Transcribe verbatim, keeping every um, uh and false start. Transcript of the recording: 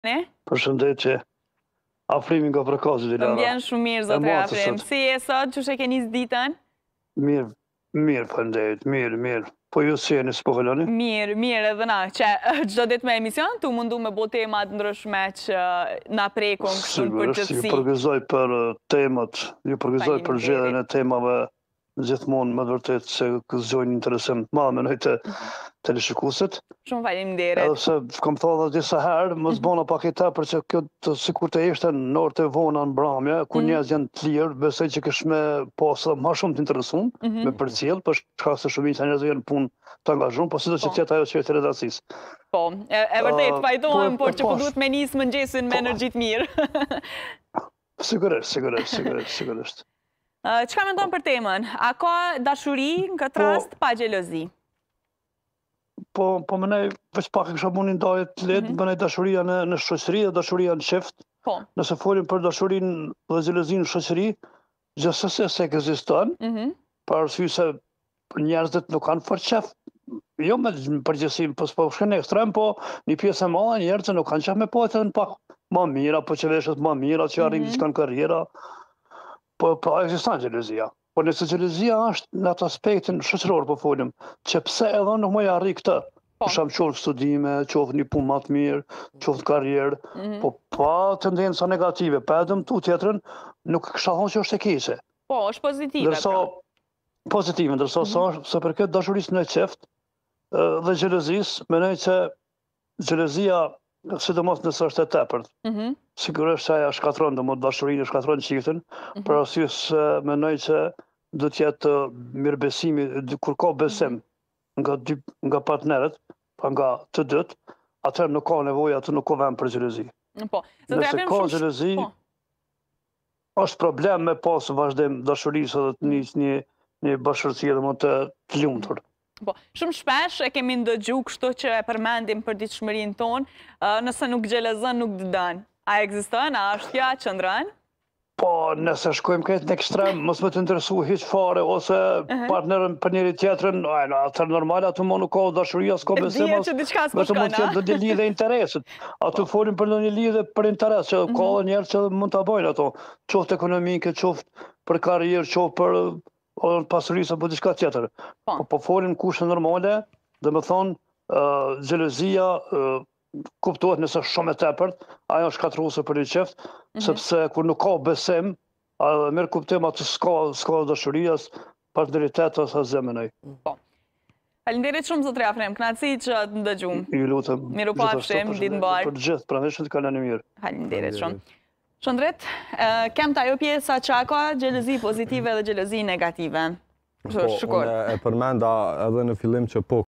Ne? Përshëndetje. Afrimi nga Prakazi, Dilara. Më vjen shumë mirë, zotre Afrim. Si e sot, që shë keni ditën? Mirë, mirë, përndet, mirë, mirë. Po ju si e një s'po këlloni? Mirë, mirë edhe na, që gjdo ditë me emision, tu mundu me bo temat ndryshme që na prekon kështu në përgjithsi. Ju përgëzoj për temat, ju përgëzoj për gjedhjen e temave gjithmonë më të vërtet se këzgjojnë interesim të madh me të teleshikuesit. Shumë faleminderit. Edhe se kam thënë edhe disa herë, mos bëna pak e tepër që kjo të sikur të ishte në orët e vona në Bramje, ku njerëz janë të lirë, besoj që kish me pasë më shumë të interesuar me përcjell, për shkak se shumica e njerëzve janë punë të angazhuar, po sido që tjetë ajo që është redakcisë. Po, e vërtet vajtohem, por që po duhet me nisë mëngjesin me energji të mirë. Sigurisht, sigurisht, sigurisht, sigurisht. Çka mendon për temën? A ka dashuri në këtë rast pa xhelozi? Po, po më nej, veç pak e kësha munin dajet të letë, më nej dashuria në, në shoqëri dhe dashuria në qeft. Po. Nëse folim për dashurin dhe xhelozin në shoqëri, gjithsesi se ekziston, për arsye se njerëzit nuk kanë fort qef, jo me përgjithësi, po s'po shkën në ekstrem, po një pjesë e madhe njerëzit nuk kanë qef me po të në pak më mira, po që veshët më mira, që arrin diçka në karriera, po po ekziston xhelozia. Po nëse xhelozia është në atë aspektin shoqëror po folim, që pse edhe nuk më arri këtë, për shkak qoftë studime, qoftë një punë më të mirë, qoftë karrierë, po pa tendenca negative, pa dëmtu tjetrën, nuk kisha thonë që është e keqe. Po, është pozitive. Ndërsa pozitive, ndërsa sa për këtë dashurisë në qeft dhe xhelozisë, mendoj që xhelozia sidomos nëse është e tepërt. Sigurisht që aja shkatron dhe më dashurinë shkatron qiftin, për arsye se mendoj që do të jetë mirëbesimi, kur ka besim nga, nga partnerët, pa nga të dytë, atëherë nuk ka nevojë, atë nuk ka vend për xhelozi. Po, nëse ka xhelozi, është problem me pas vazhdim dashurisë dhe të nisë një, një bashkësi edhe më të, të lumtur. Po, shumë shpesh e kemi ndëgju kështu që e përmendim për ditëshmërinë tonë, nëse nuk xhelozon nuk dëdan. A ekziston, a është kjo qëndron? Po, nëse shkojmë këtë në ekstrem, mos më të interesu hiç fare, ose partnerën për njëri tjetrën, atë normal, atë më nuk ka dashuria, s'ka besim, vetëm mund të jetë lidhje interesit. Atë folim për një lidhje për interes, që ka edhe njerëz që mund ta bëjnë ato, qoftë ekonomike, qoftë për karrierë, qoftë për pasurisë apo diçka tjetër. Po folim kushte normale, dhe më thonë, xhelozia kuptohet nëse shumë e tepërt, ajo është shkatërruese për një qeft, sepse kur nuk ka besim, merr kuptim atë s'ka s'ka dashuria, partneritet ose zemënej. Po. Faleminderit shumë zotre Afrim, kënaqësi që të ndëgjum. Ju lutem. Mirupafshim, ditë mbar. Për gjithë, pranoj që të kaloni mirë. Faleminderit shumë. Shëndrit, kem të ajo pjesa që ka xhelozi pozitive dhe xhelozi negative. Po, unë e përmenda edhe në fillim që po